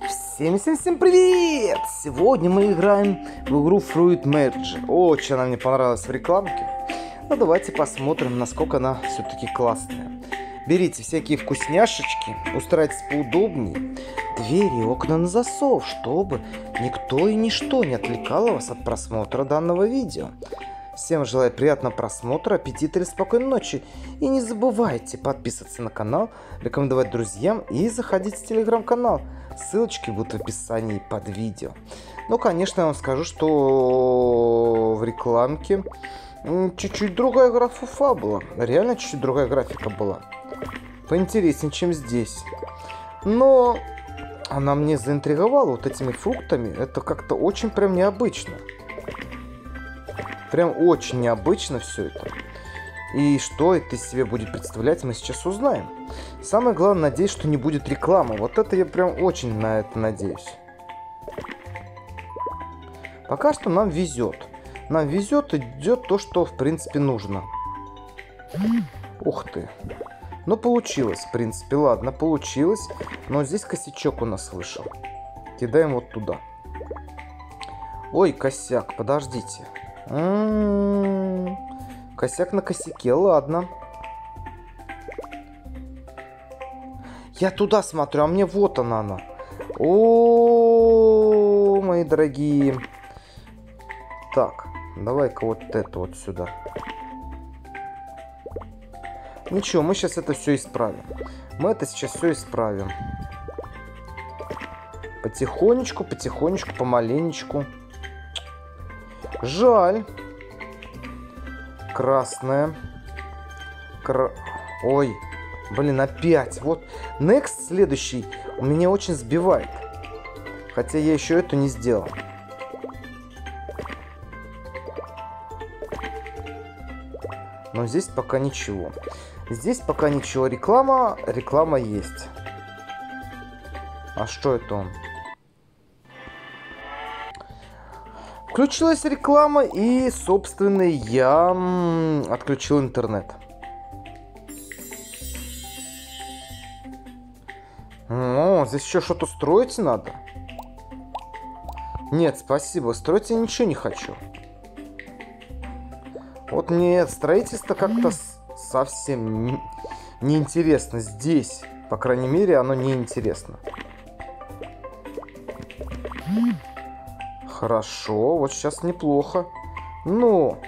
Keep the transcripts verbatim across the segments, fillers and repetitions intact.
Всем-всем-всем привет! Сегодня мы играем в игру Fruit Merge. Очень она мне понравилась в рекламке. Ну давайте посмотрим, насколько она все-таки классная. Берите всякие вкусняшечки, устраивайтесь поудобнее. Двери и окна на засов, чтобы никто и ничто не отвлекало вас от просмотра данного видео. Всем желаю приятного просмотра, аппетита или спокойной ночи. И не забывайте подписываться на канал, рекомендовать друзьям и заходить в телеграм-канал. Ссылочки будут в описании под видео. Ну, конечно, я вам скажу, что в рекламке чуть-чуть другая графа была. Реально чуть-чуть другая графика была. Поинтереснее, чем здесь. Но она мне заинтриговала вот этими фруктами. Это как-то очень прям необычно. Прям очень необычно все это. И что это из себя будет представлять, мы сейчас узнаем. Самое главное, надеюсь, что не будет рекламы. Вот это я прям очень на это надеюсь. Пока что нам везет. Нам везет, идет то, что в принципе нужно. Ух ты. Ну, получилось, в принципе. Ладно, получилось. Но здесь косячок у нас вышел. Кидаем вот туда. Ой, косяк, подождите. М-м-м. Косяк на косяке, ладно. Я туда смотрю, а мне вот она она. О, мои дорогие. Так, давай-ка вот это вот сюда. Ничего, мы сейчас это все исправим. Мы это сейчас все исправим. Потихонечку, потихонечку, помаленечку. Жаль. Красная. Кра... Ой, блин, опять. Вот next следующий у меня очень сбивает. Хотя я еще эту не сделал. Но здесь пока ничего. Здесь пока ничего. Реклама, реклама есть. А что это он? Включилась реклама и, собственно, я отключил интернет. О, здесь еще что-то строить надо? Нет, спасибо, строить я ничего не хочу. Вот мне строительство как-то совсем неинтересно здесь. По крайней мере, оно неинтересно. Хорошо, вот сейчас неплохо. Ну.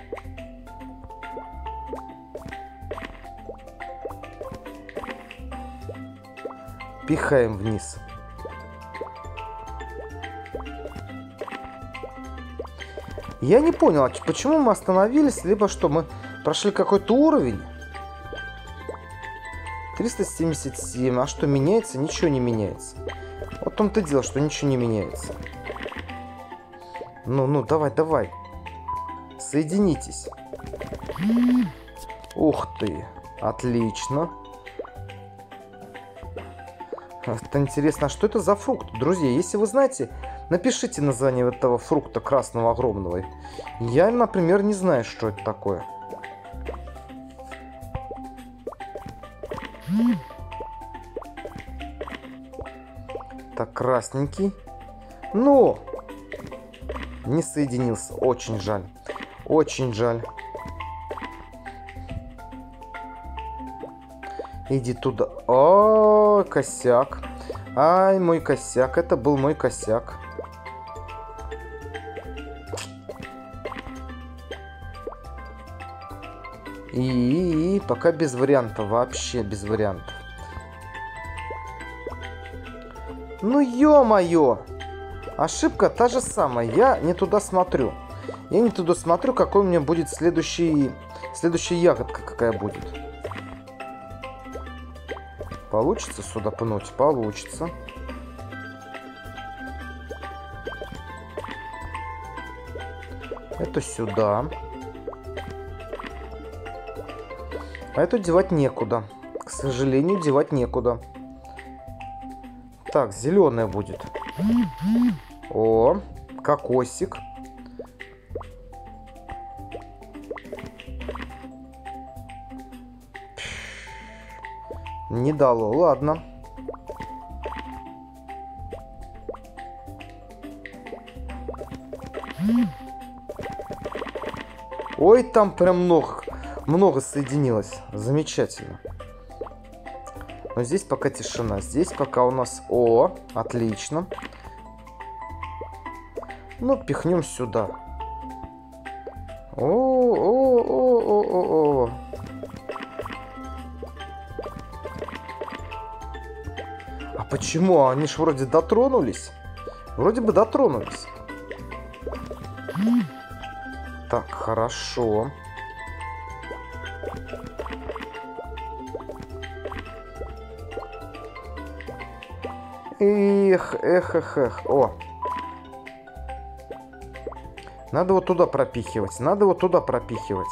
Пихаем вниз. Я не понял, а почему мы остановились, либо что, мы прошли какой-то уровень. триста семьдесят семь. А что меняется? Ничего не меняется. Вот в том-то дело, что ничего не меняется. Ну, ну, давай, давай. Соединитесь. Ух ты. Отлично. Это интересно, а что это за фрукт? Друзья, если вы знаете, напишите название этого фрукта красного огромного. Я, например, не знаю, что это такое. Так, красненький. Ну... Не соединился. Очень жаль. Очень жаль. Иди туда. О, косяк. Ай, мой косяк. Это был мой косяк. И, и, и пока без вариантов. Вообще без вариантов. Ну, ё-моё. Ошибка та же самая. Я не туда смотрю. Я не туда смотрю, какой у меня будет следующий... Следующая ягодка какая будет. Получится сюда пнуть? Получится. Это сюда. А эту девать некуда. К сожалению, девать некуда. Так, зеленая будет. О, кокосик. Не дало, ладно. Ой, там прям много, много соединилось. Замечательно. Но здесь пока тишина. Здесь пока у нас... О, отлично. Ну, пихнем сюда. О, о, о, о, о, о. А почему? Они ж вроде дотронулись. Вроде бы дотронулись. Так, хорошо. Эх, эх, эх, эх. О. Надо вот туда пропихивать. Надо вот туда пропихивать.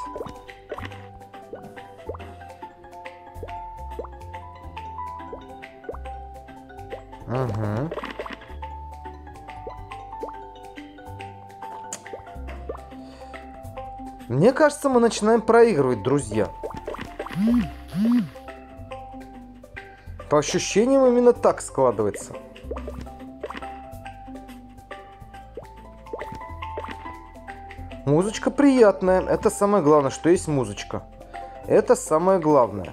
Угу. Мне кажется, мы начинаем проигрывать, друзья. По ощущениям именно так складывается. Музычка приятная. Это самое главное, что есть музычка. Это самое главное.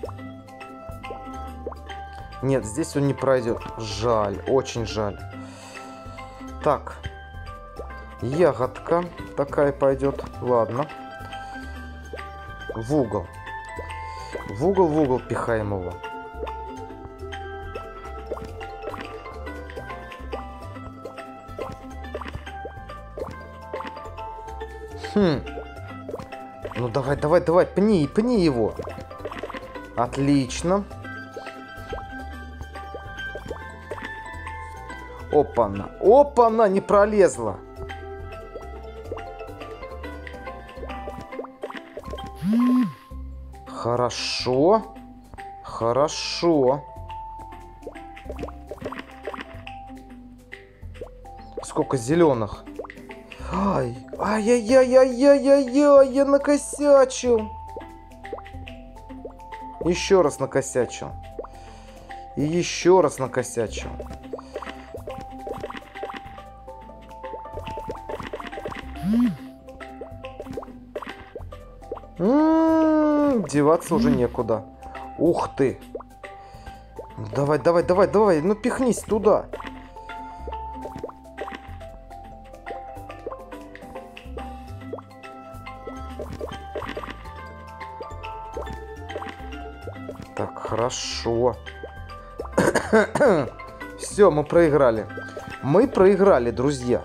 Нет, здесь он не пройдет. Жаль, очень жаль. Так. Ягодка такая пойдет. Ладно. В угол. В угол, в угол пихаем его. Хм. Ну давай, давай, давай, пни, пни его. Отлично. Опа-на, опа-на, не пролезла. Хорошо. Хорошо. Сколько зеленых. Ай, ай-яй-яй-яй-яй-яй, я накосячил. Еще раз накосячил. И еще раз накосячил. М-м-м, деваться уже некуда. Ух ты. Давай, давай, давай, давай, ну пихнись туда. Так, хорошо. Все, мы проиграли. Мы проиграли, друзья.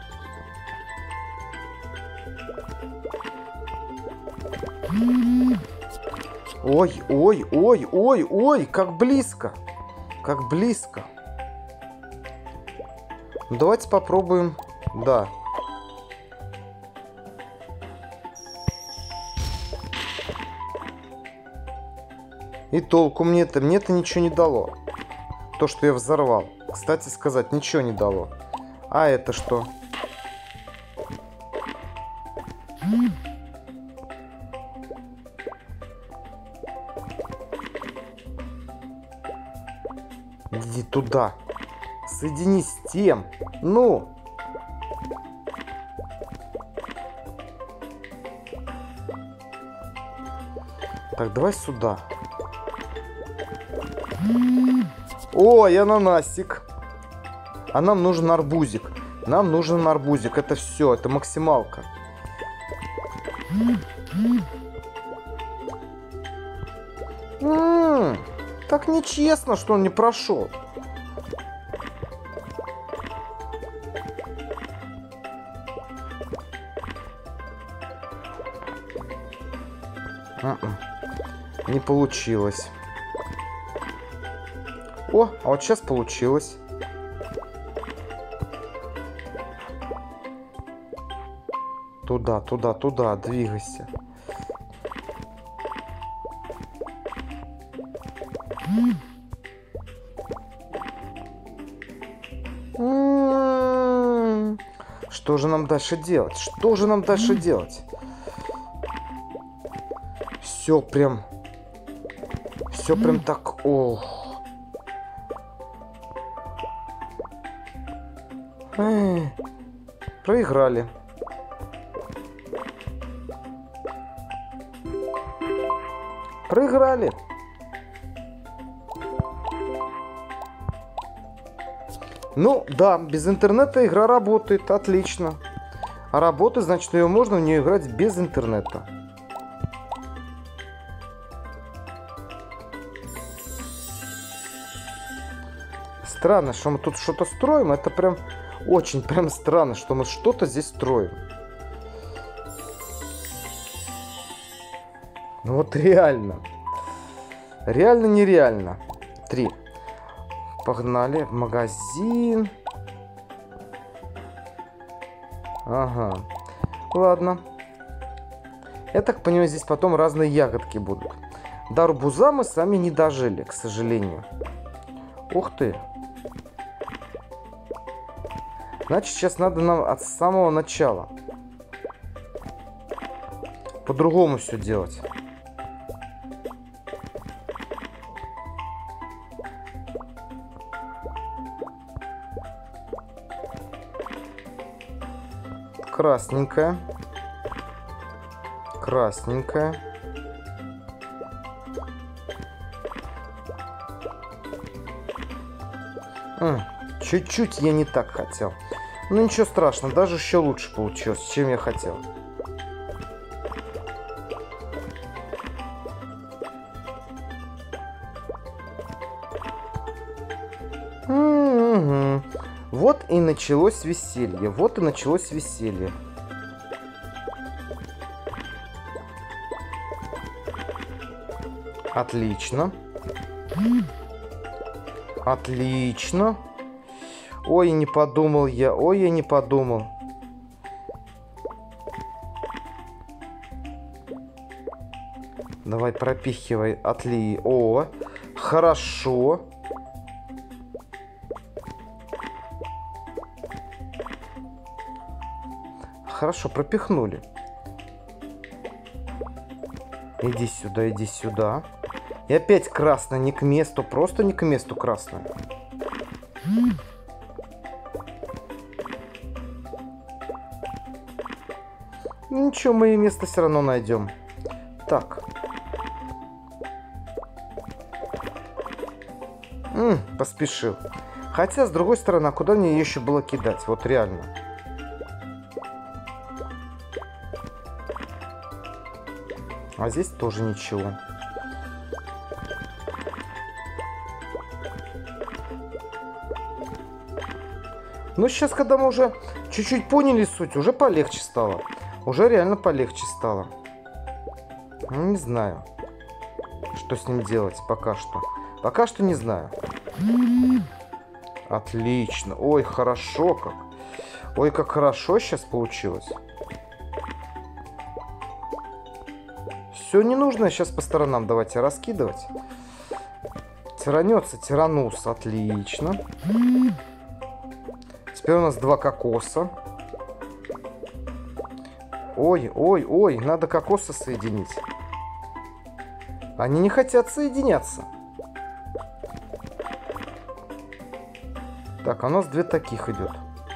Ой, ой, ой, ой, ой, как близко. Как близко. Давайте попробуем. Да. И толку мне-то, мне-то ничего не дало. То, что я взорвал. Кстати сказать, ничего не дало. А это что? Иди туда. Соединись с тем. Ну. Так, давай сюда. Ой, ананасик. А нам нужен арбузик. Нам нужен арбузик. Это все, это максималка. М-м, так нечестно, что он не прошел. М-м, не получилось. О, а вот сейчас получилось. Туда, туда, туда, двигайся. М-м-м. Что же нам дальше делать? Что же нам дальше делать? Все прям... Все прям так... Ох. Эй, проиграли. Проиграли. Ну, да, без интернета игра работает. Отлично. А работает, значит, ее можно в нее играть без интернета. Странно, что мы тут что-то строим. Это прям очень прям странно, что мы что-то здесь строим. Ну вот реально. Реально нереально. Три. Погнали в магазин. Ага. Ладно. Я так понимаю, здесь потом разные ягодки будут. До арбуза мы сами не дожили, к сожалению. Ух ты. Значит, сейчас надо нам от самого начала по-другому все делать. Красненькая. Красненькая. Чуть-чуть я не так хотел. Ну ничего страшного, даже еще лучше получилось, чем я хотел. Угу. Вот и началось веселье. Вот и началось веселье. Отлично. Отлично. Ой, не подумал я. Ой, я не подумал. Давай, пропихивай. Отли. О, хорошо. Хорошо, пропихнули. Иди сюда, иди сюда. И опять красная, не к месту. Просто не к месту красная. Ничего, мы и место все равно найдем. Так. М-м, поспешил. Хотя, с другой стороны, а куда мне ее еще было кидать? Вот реально. А здесь тоже ничего. Ну, сейчас, когда мы уже чуть-чуть поняли суть, уже полегче стало. Уже реально полегче стало. Ну, не знаю, что с ним делать пока что. Пока что не знаю. Отлично. Ой, хорошо как. Ой, как хорошо сейчас получилось. Все ненужное сейчас по сторонам давайте раскидывать. Тиранется, тиранус. Отлично. Теперь у нас два кокоса. Ой, ой, ой, надо кокосы соединить. Они не хотят соединяться. Так, а у нас две таких идет.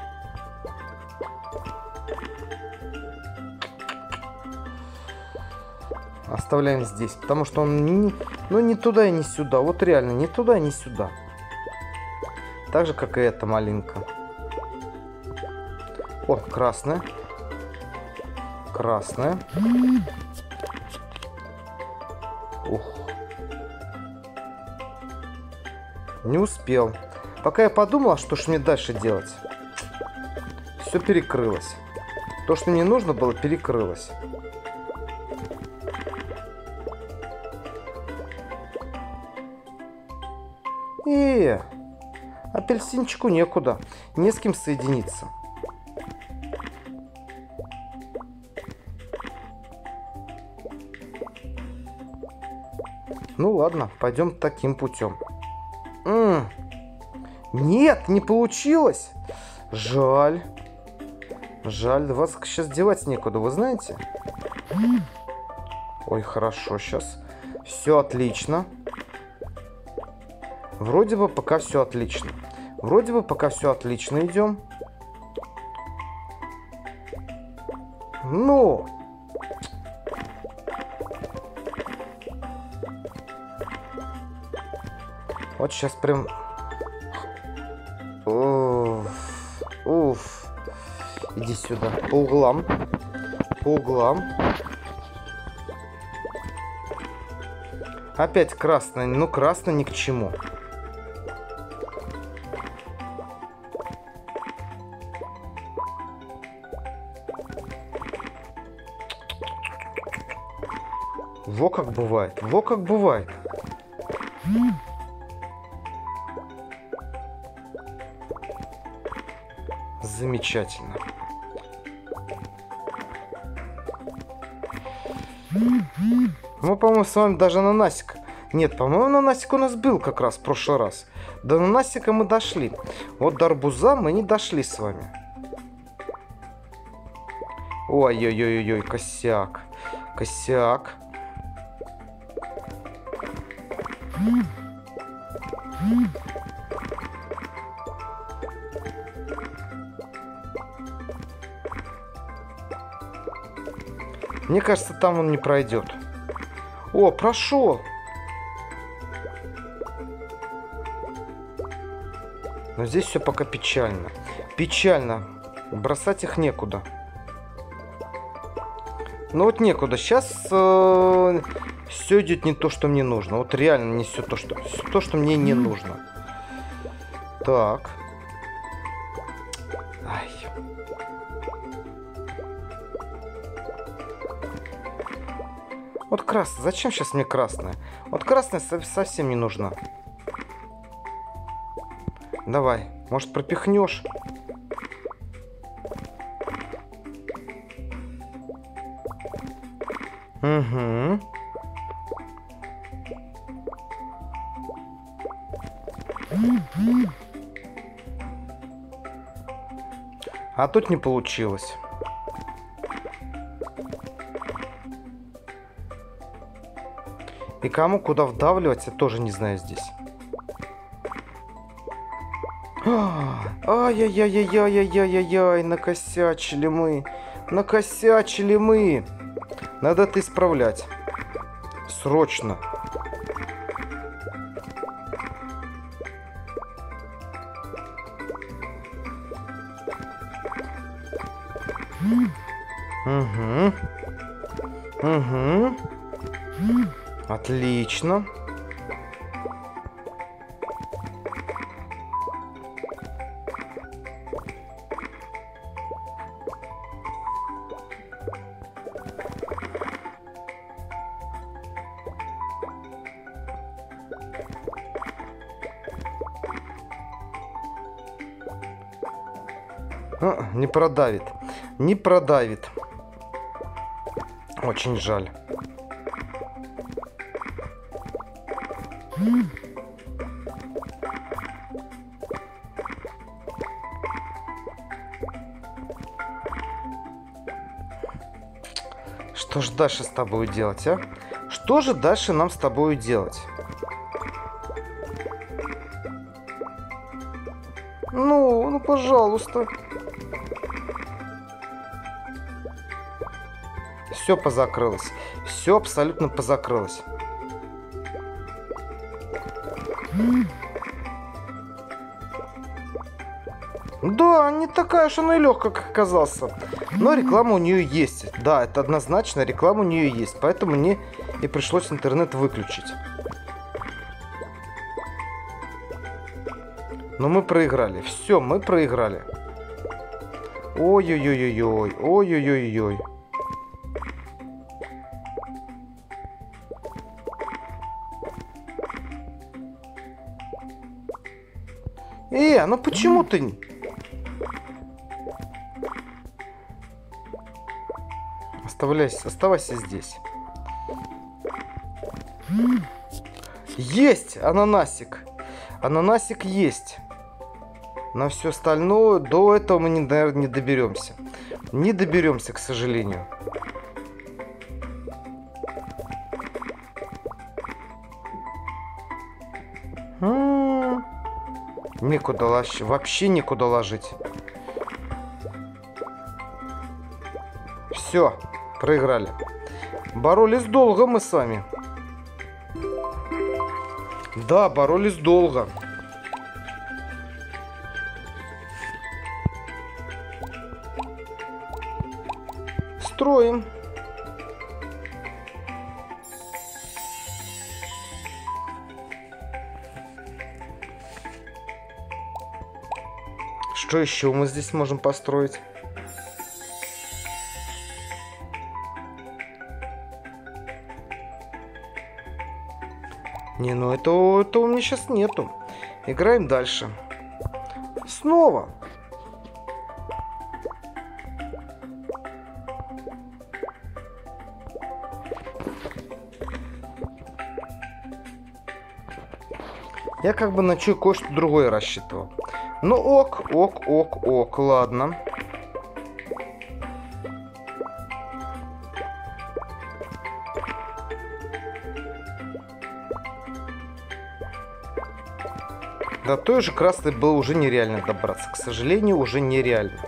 Оставляем здесь, потому что он не, ну, не туда и не сюда. Вот реально, не туда и не сюда. Так же, как и эта малинка. О, красная. Красная. Ух. Не успел. Пока я подумал, что ж мне дальше делать. Все перекрылось. То, что мне нужно было, перекрылось. Э, апельсинчику некуда. Не с кем соединиться. Ну ладно, пойдем таким путем. М-м. Нет, не получилось. Жаль. Жаль, вас сейчас девать некуда, вы знаете? Ой, хорошо, сейчас. Все отлично. Вроде бы пока все отлично. Вроде бы пока все отлично идем. Ну. Вот сейчас прям... Уф. Уф. Иди сюда. По углам. По углам. Опять красный. Ну, красный ни к чему. Во как бывает. Во как бывает. Замечательно. Мы, по-моему, с вами даже ананасик... Нет, по-моему, ананасик у нас был как раз в прошлый раз. До ананасика мы дошли. Вот до арбуза мы не дошли с вами. Ой-ой-ой-ой, косяк. Косяк. Мне кажется, там он не пройдет. О, прошел. Но здесь все пока печально. Печально. Бросать их некуда. Ну вот некуда. Сейчас э, все идет не то, что мне нужно. Вот реально не все то, что, все то, что мне не нужно. Так. Ай. Вот красная. Зачем сейчас мне красная? Вот красная совсем не нужна. Давай. Может, пропихнешь? Угу. А тут не получилось. И кому куда вдавливать, я тоже не знаю здесь. Ай-яй-яй-яй-яй-яй-яй-яй, накосячили мы. Накосячили мы. Надо это исправлять. Срочно. Угу. Угу. Отлично. А, не продавит. Не продавит. Очень жаль. Что же дальше с тобой делать, а? Что же дальше нам с тобой делать? Ну, ну, пожалуйста. Все позакрылось. Все абсолютно позакрылось. Да, не такая уж она и легкая, как оказался. Но реклама у нее есть. Да, это однозначно, реклама у нее есть. Поэтому мне и пришлось интернет выключить. Но мы проиграли. Все, мы проиграли. Ой-ой-ой-ой-ой. Ой-ой-ой-ой. Э, ну почему ты... Оставляйся, оставайся здесь. Есть ананасик. Ананасик есть. На все остальное до этого мы, наверное, не доберемся. Не доберемся, к сожалению. М-м-м. Некуда ложить. Вообще некуда ложить. Все. Проиграли. Боролись долго мы с вами. Да, боролись долго. Строим. Что еще мы здесь можем построить? Не, ну это, это у меня сейчас нету. Играем дальше. Снова. Я как бы на кое-что другое рассчитывал. Ну ок, ок, ок, ок, ладно. До той же красной было уже нереально добраться. К сожалению, уже нереально.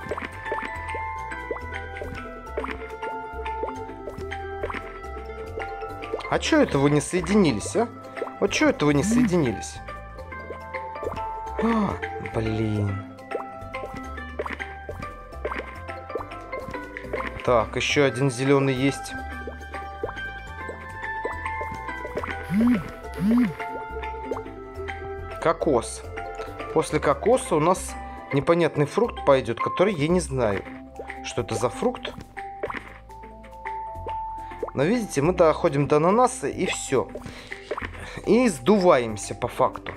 А чё это вы не соединились, а? Вот чё это вы не соединились? А, блин. Так, еще один зеленый есть. Кокос. После кокоса у нас непонятный фрукт пойдет, который я не знаю, что это за фрукт. Но видите, мы доходим до ананаса и все. И сдуваемся по факту.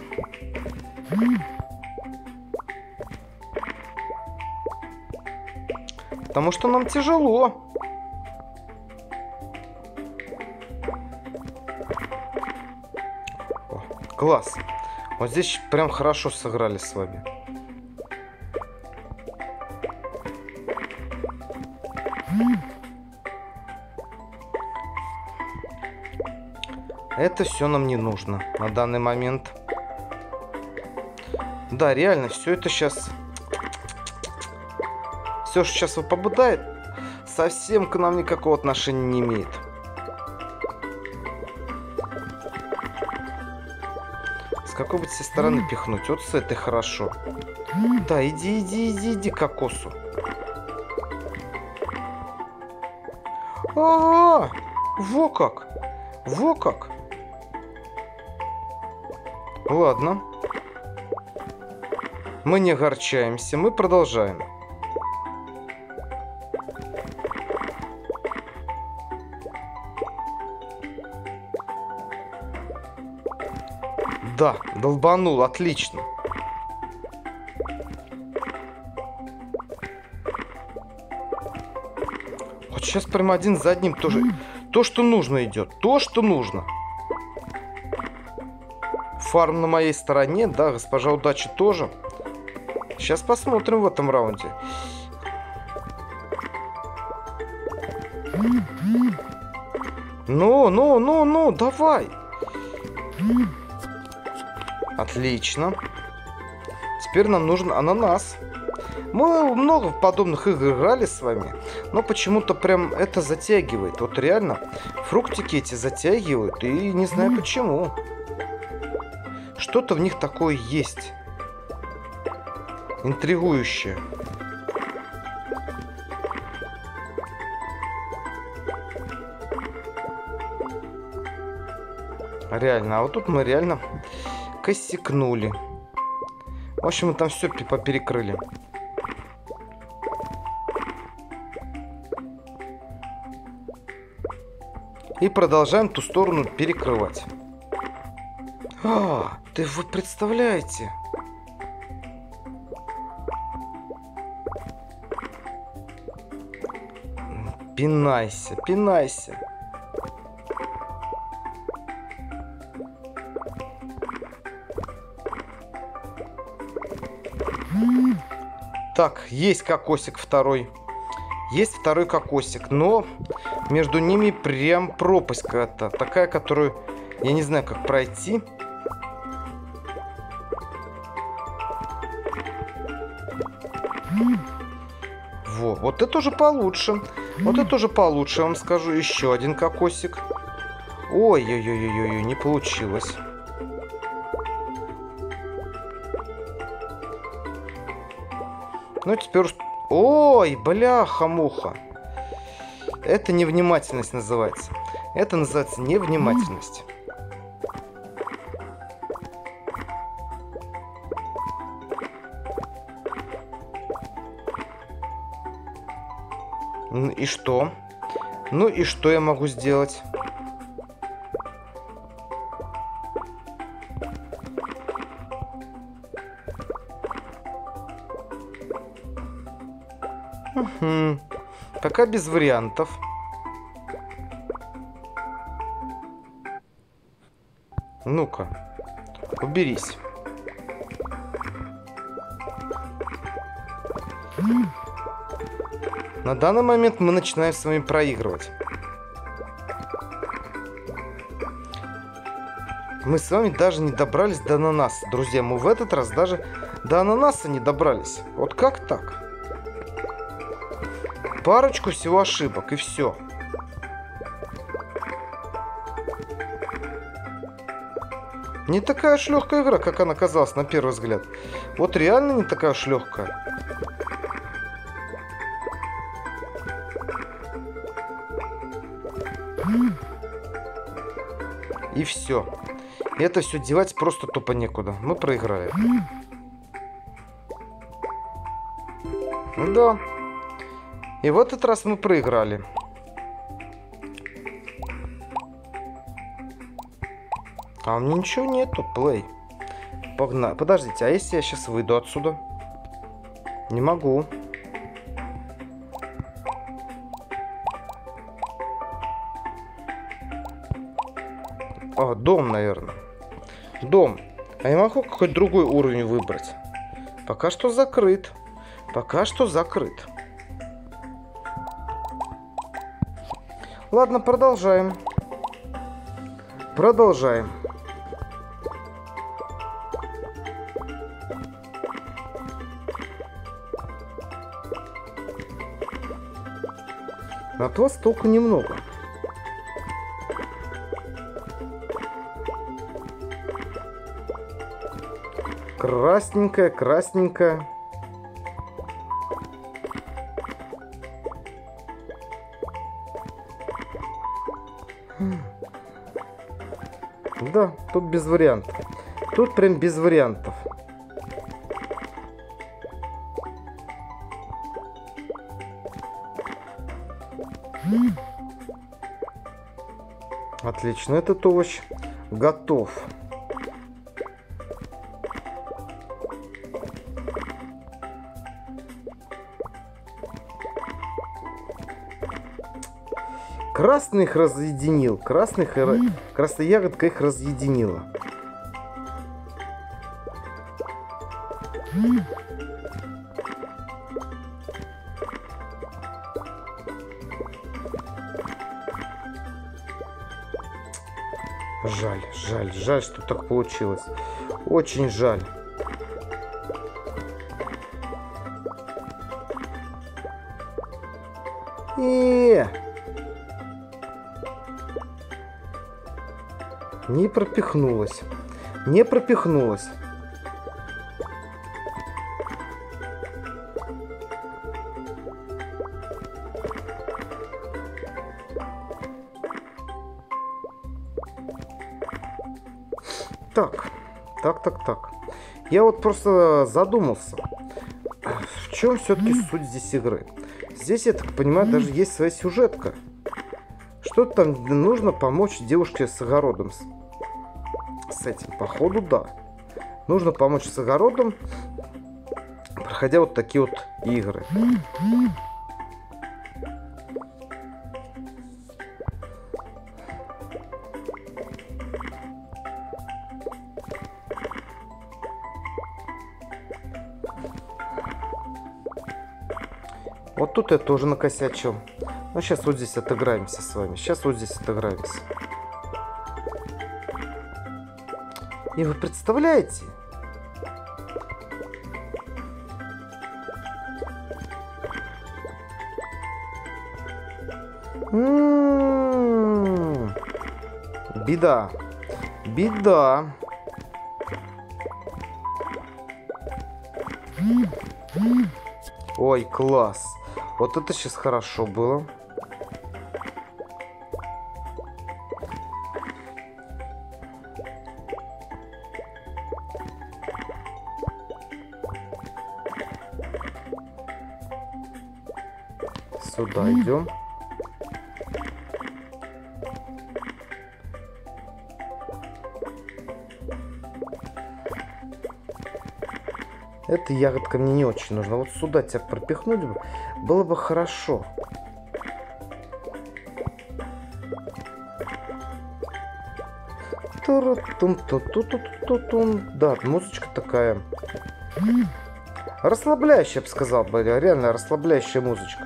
Потому что нам тяжело. О, класс. Вот здесь прям хорошо сыграли с вами. Это все нам не нужно на данный момент. Да, реально, все это сейчас... Все, что сейчас выпадает, совсем к нам никакого отношения не имеет. С какой бы тебе стороны пихнуть? Вот с этой хорошо. Да, иди, иди, иди, иди к кокосу. А-а-а! Во как! Во как! Ладно. Мы не огорчаемся, мы продолжаем. Да, долбанул, отлично. Вот сейчас прямо один за одним тоже. То, что нужно, идет. То, что нужно. Фарм на моей стороне, да, госпожа удачи тоже. Сейчас посмотрим в этом раунде. Ну, ну, ну, ну, давай. Отлично. Теперь нам нужен ананас. Мы много в подобных игр играли с вами, но почему-то прям это затягивает. Вот реально, фруктики эти затягивают, и не знаю почему. Что-то в них такое есть. Интригующее. Реально, а вот тут мы реально косякнули. В общем, мы там все поперекрыли. И продолжаем ту сторону перекрывать. А, ты вы представляете? Пинайся, пинайся. Так, есть кокосик второй. Есть второй кокосик, но между ними прям пропасть какая-то. Такая, которую я не знаю, как пройти. Во, вот это уже получше. Вот это уже получше, я вам скажу. Еще один кокосик. Ой-ой-ой-ой-ой, не получилось. Ну, теперь уж... Ой, бляха-муха. Это невнимательность называется. Это называется невнимательность. Ну и что? Ну и что я могу сделать? Угу. Пока без вариантов. Ну-ка, уберись. На данный момент мы начинаем с вами проигрывать. Мы с вами даже не добрались до ананаса. Друзья, мы в этот раз даже до ананаса не добрались. Вот как так? Парочку всего ошибок, и все. Не такая уж легкая игра, как она казалась на первый взгляд. Вот реально не такая уж легкая. И все. И это все девать просто тупо некуда. Мы проиграли. Да. И в этот раз мы проиграли. А у меня ничего нету, плей. Погнали. Подождите, а если я сейчас выйду отсюда? Не могу. А, дом, наверное. Дом. А я могу какой-то другой уровень выбрать? Пока что закрыт. Пока что закрыт. Ладно, продолжаем. Продолжаем. От вас толку немного. Красненькая, красненькая. Да, тут без вариантов. Тут прям без вариантов. Отлично, этот овощ готов. Красный их разъединил. Красных, красная ягодка их разъединила. Жаль, жаль, жаль, что так получилось. Очень жаль. И не пропихнулась. Не пропихнулась. Так, так, так, так. Я вот просто задумался, в чем все-таки суть здесь игры. Здесь, я так понимаю, даже есть своя сюжетка. Что-то там нужно помочь девушке с огородом. С, с этим, походу, да. Нужно помочь с огородом, проходя вот такие вот игры. Вот тут я тоже накосячил. Ну, сейчас вот здесь отыграемся с вами. Сейчас вот здесь отыграемся. И вы представляете? М-м-м. Беда. Беда. Ой, класс. Вот это сейчас хорошо было. Сюда идем. Эта ягодка мне не очень нужна. Вот сюда тебя пропихнуть бы, было бы хорошо. Да, музычка такая. Расслабляющая, я бы сказал, реально расслабляющая музычка.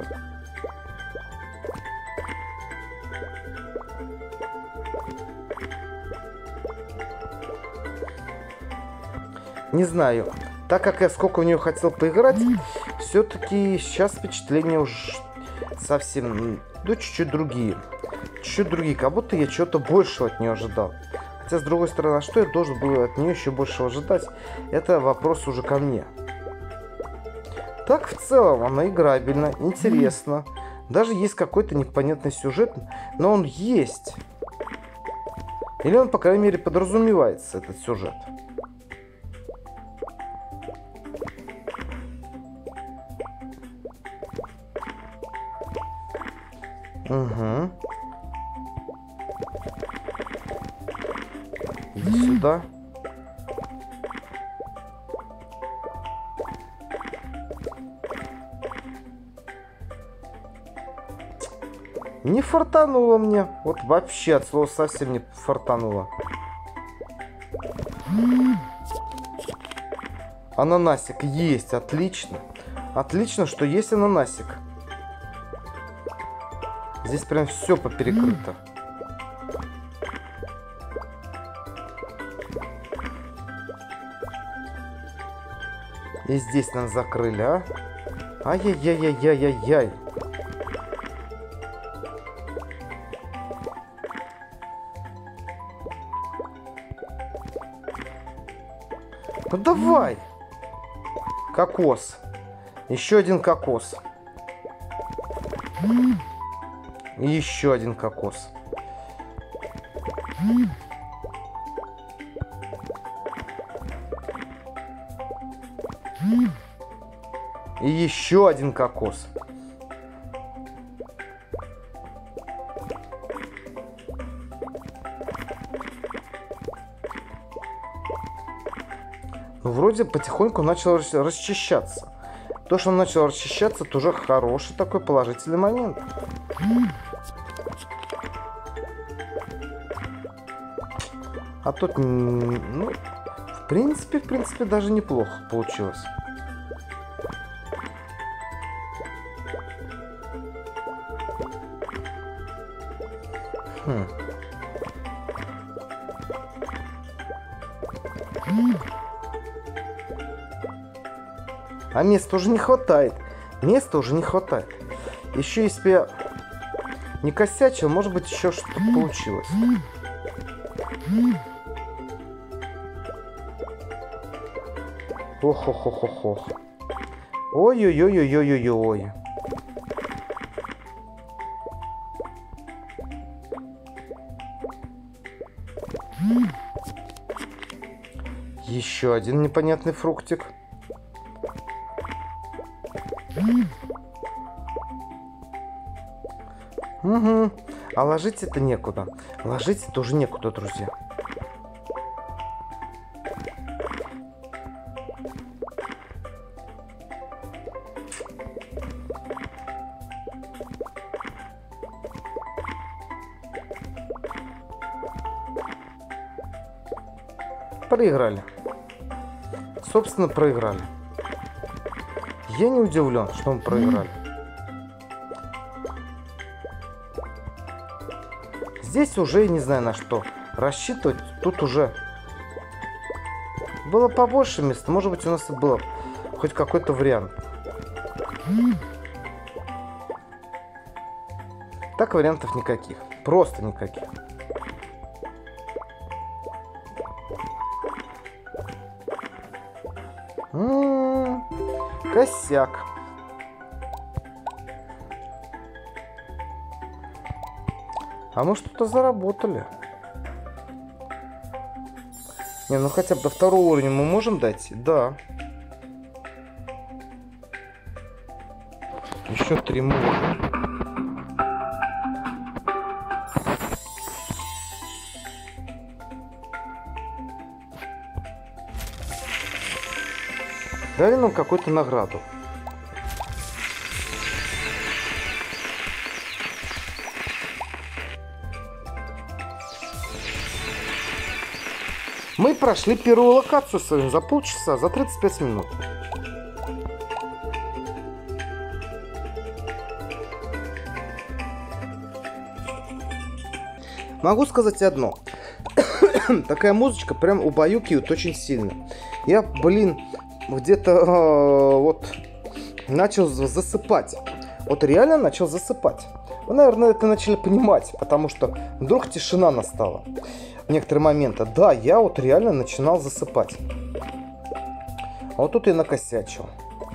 Не знаю. Так как я сколько в нее хотел поиграть, все-таки сейчас впечатления уже совсем, ну, чуть-чуть другие. Чуть-чуть другие, как будто я чего-то большего от нее ожидал. Хотя, с другой стороны, а что я должен был от нее еще больше ожидать, это вопрос уже ко мне. Так, в целом, она играбельна, интересна. Даже есть какой-то непонятный сюжет, но он есть. Или он, по крайней мере, подразумевается, этот сюжет. Угу. Иди сюда. Не фартануло мне. Вот вообще от слова совсем не фартануло. Ананасик есть. Отлично. Отлично, что есть ананасик. Здесь прям все поперекрыто. И здесь нас закрыли, а? Ай-яй-яй-яй-яй-яй. Ну давай. Кокос. Еще один кокос. И еще один кокос. И еще один кокос. Ну, вроде потихоньку начал расчищаться. То, что он начал расчищаться, это уже хороший такой положительный момент. А тут, ну, в принципе, в принципе, даже неплохо получилось. Хм. А места уже не хватает. Места уже не хватает. Еще если бы я не косячил, может быть, еще что-то получилось. Ох-ох-ох-ох-ох. Ой-ой-ой-ой-ой-ой-ой. Еще один непонятный фруктик. Угу. А ложить это некуда. Ложить это уже некуда, друзья. Проиграли. Собственно, проиграли. Я не удивлен, что мы проиграли. Здесь уже не знаю на что рассчитывать. Тут уже было побольше места. Может быть, у нас и было хоть какой-то вариант. Так вариантов никаких. Просто никаких. М-м-м, косяк. А мы что-то заработали. Не, ну хотя бы до второго уровня мы можем дойти? Да. Еще три можем. Дали нам какую-то награду. Мы прошли первую локацию с вами за полчаса, за тридцать пять минут. Могу сказать одно. Такая музычка прям убаюкивает очень сильно. Я, блин, где-то э, вот начал засыпать. Вот реально начал засыпать. Вы, наверное, это начали понимать, потому что вдруг тишина настала. В некоторые моменты. Да, я вот реально начинал засыпать. А вот тут я накосячил.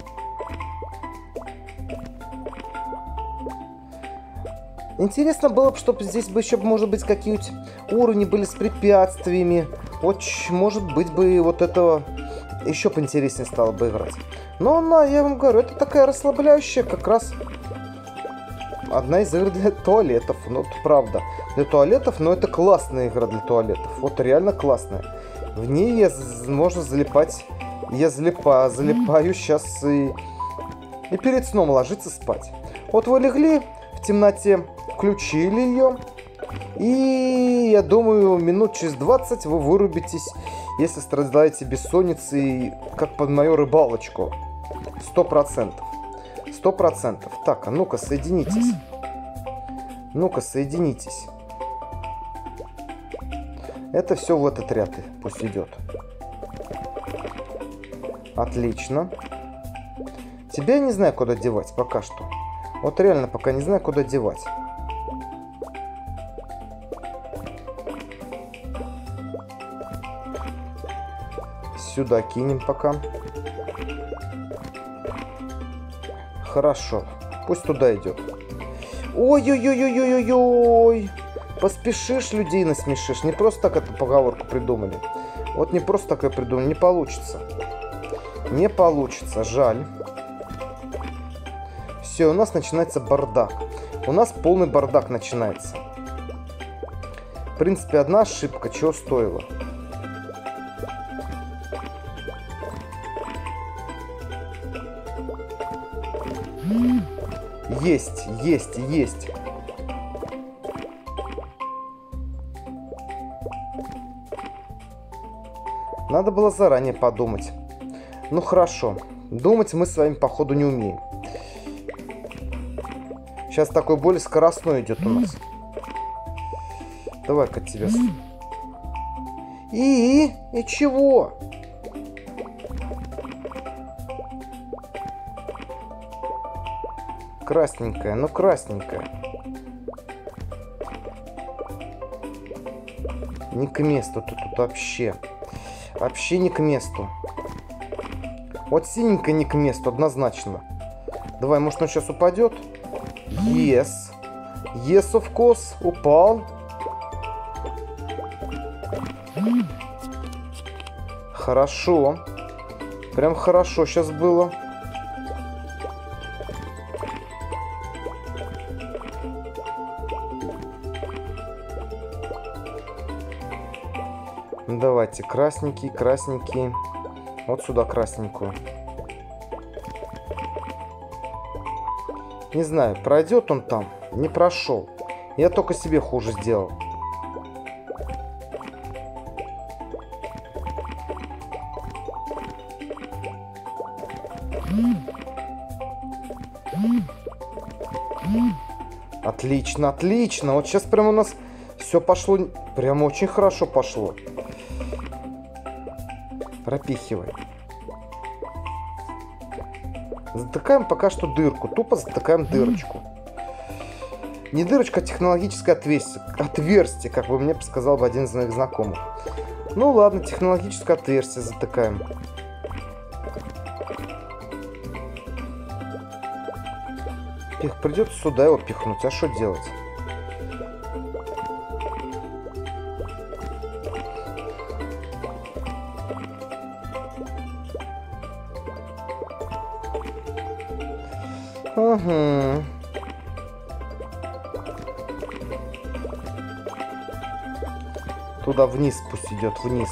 Интересно было бы, чтобы здесь бы еще, может быть, какие-нибудь уровни были с препятствиями. Вот, может быть, бы вот этого еще поинтереснее стало бы играть. Но она, я вам говорю, это такая расслабляющая, как раз одна из игр для туалетов. Ну, это правда. Для туалетов, но это классная игра для туалетов. Вот реально классная. В ней я, можно залипать. Я залипаю, залипаю сейчас и, и перед сном ложиться спать. Вот вы легли в темноте, включили ее. И я думаю, минут через двадцать вы вырубитесь, если страдаете бессонницей, как под мою рыбалочку. Сто процентов. Сто процентов. Так, а ну-ка, соединитесь. Ну-ка, соединитесь. Это все в этот ряд пусть идет. Отлично. Тебя я не знаю, куда девать пока что. Вот реально пока не знаю, куда девать. Сюда кинем пока. Хорошо. Пусть туда идет. Ой-ой-ой-ой-ой-ой-ой. Поспешишь, людей насмешишь. Не просто так эту поговорку придумали. Вот не просто такое придумали. Не получится. Не получится. Жаль. Все, у нас начинается бардак. У нас полный бардак начинается. В принципе, одна ошибка чего стоила. Есть, есть, есть. Надо было заранее подумать. Ну хорошо. Думать мы с вами, походу, не умеем. Сейчас такой более скоростной идет у нас. Давай-ка тебя... И? И чего? Красненькая, ну красненькая. Не к месту тут, тут вообще. Вообще не к месту. Вот синенькая не к месту, однозначно. Давай, может он сейчас упадет? Yes. Yes, of course. Упал. Хорошо. Прям хорошо сейчас было. Давайте, красненький, красненький. Вот сюда красненькую. Не знаю, пройдет он там. Не прошел. Я только себе хуже сделал. Отлично, отлично. Вот сейчас прям у нас все пошло. Прям очень хорошо пошло. Пропихивай. Затыкаем пока что дырку. Тупо затыкаем дырочку. Не дырочка, а технологическое отверстие, отверстие, как бы мне сказал бы один из моих знакомых. Ну ладно, технологическое отверстие затыкаем. Их придется сюда его пихнуть. А что делать? Угу. Туда вниз пусть идет, вниз.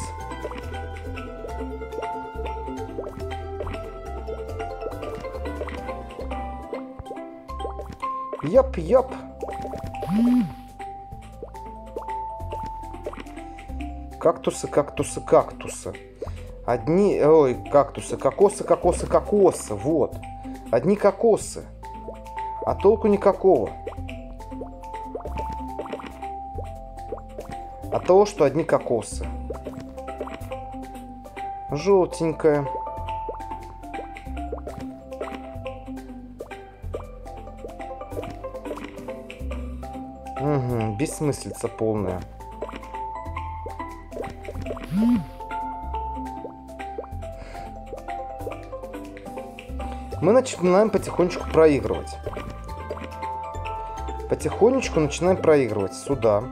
Яп, яп. Кактусы, кактусы, кактусы. Одни... Ой, кактусы, кокосы, кокосы, кокосы. Вот. Одни кокосы. А толку никакого. От того, что одни кокосы. Желтенькая. Угу, бессмыслица полная. Мы начинаем потихонечку проигрывать. Потихонечку начинаем проигрывать. Сюда.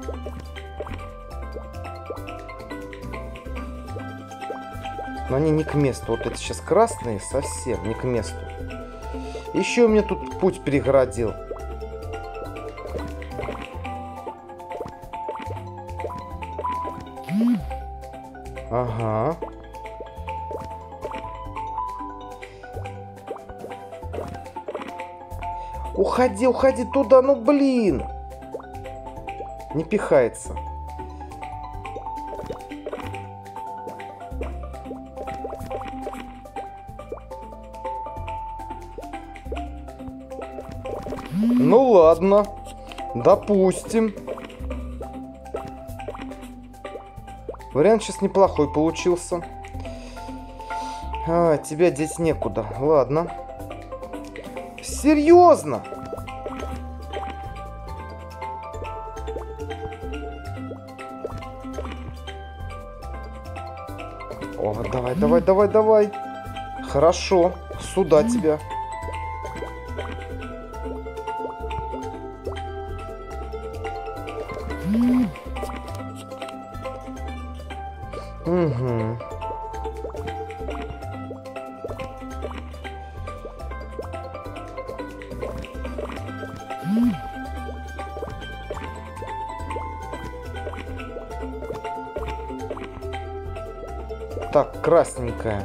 Но они не к месту. Вот эти сейчас красные совсем не к месту. Еще у меня тут путь перегородил. Ага. Уходи, уходи туда, ну блин. Не пихается. Ну ладно, допустим. Вариант сейчас неплохой получился. А, тебя деть некуда. Ладно. Серьезно? О, давай, давай, давай, давай. Хорошо. Сюда тебя. Угу. Так, красненькая.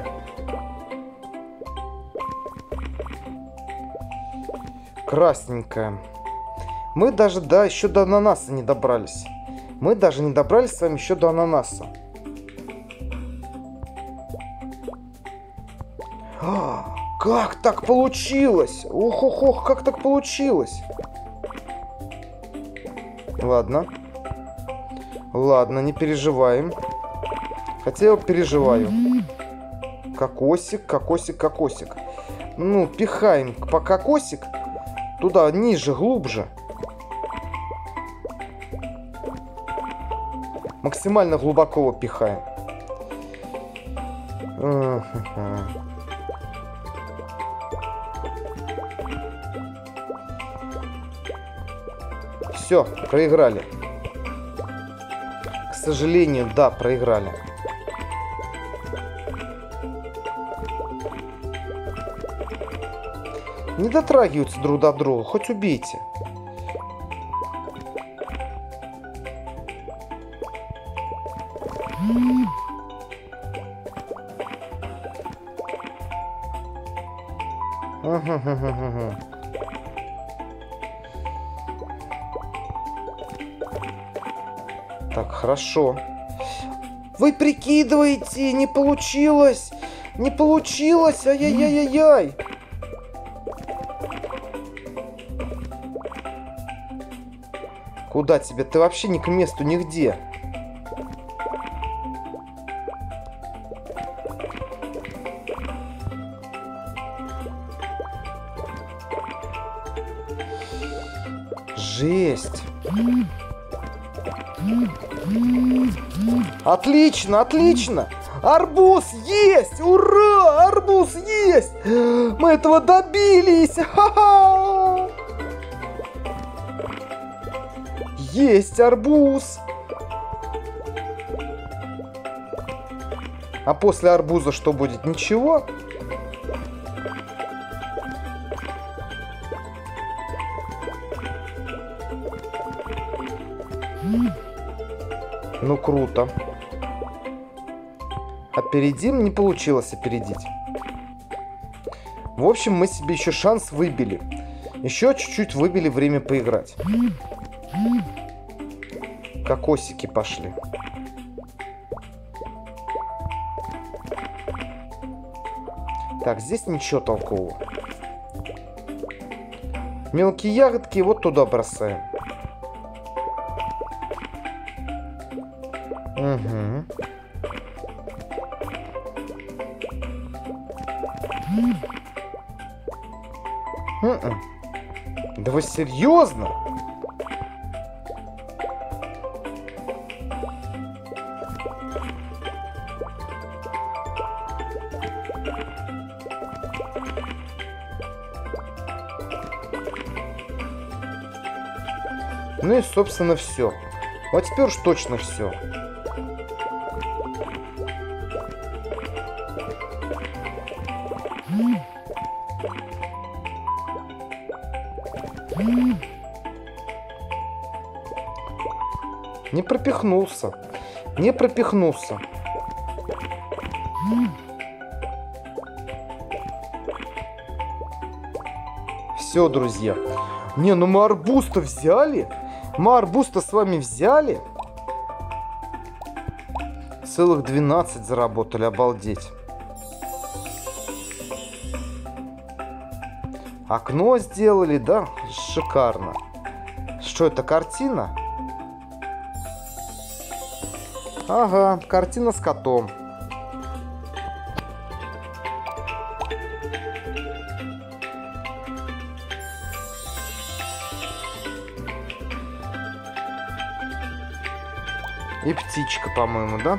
Красненькая. Мы даже, да, еще до ананаса не добрались. Мы даже не добрались с вами еще до ананаса. А, как так получилось? Ох-ох-ох, как так получилось? Ладно. Ладно, не переживаем. Хотя я переживаю. Кокосик, кокосик, кокосик. Ну, пихаем по кокосик. Туда, ниже, глубже. Максимально глубоко его пихаем. Все, проиграли. К сожалению, да, проиграли. Не дотрагиваются друг до друга, хоть убейте. Ага-га-га-га. Так, хорошо. Вы прикидываете, не получилось. Не получилось, ай-яй-яй-яй-яй. Куда тебе? Ты вообще не к месту, нигде. Жесть. Отлично, отлично. Арбуз есть! Ура! Арбуз есть! Мы этого добились! Ха-ха! Есть арбуз! А после арбуза что будет? Ничего? Ну, круто. Опередим, не получилось опередить. В общем, мы себе еще шанс выбили. Еще чуть-чуть выбили время поиграть. Кокосики пошли. Так, здесь ничего толкового. Мелкие ягодки вот туда бросаем. Угу. М-м. Да вы серьезно? Ну и, собственно, все. Вот теперь уж точно все. Не пропихнулся. Не пропихнулся. Все, друзья. Не, ну мы арбуз-то взяли. Мы арбуз-то с вами взяли. Целых двенадцать заработали, обалдеть. Окно сделали, да? Шикарно. Что это, картина? Ага, картина с котом. И птичка, по-моему, да?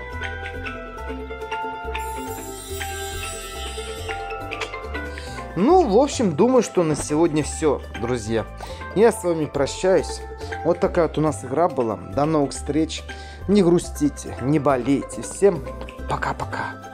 Ну, в общем, думаю, что на сегодня все, друзья. Я с вами прощаюсь. Вот такая вот у нас игра была. До новых встреч. Не грустите, не болейте. Всем пока-пока.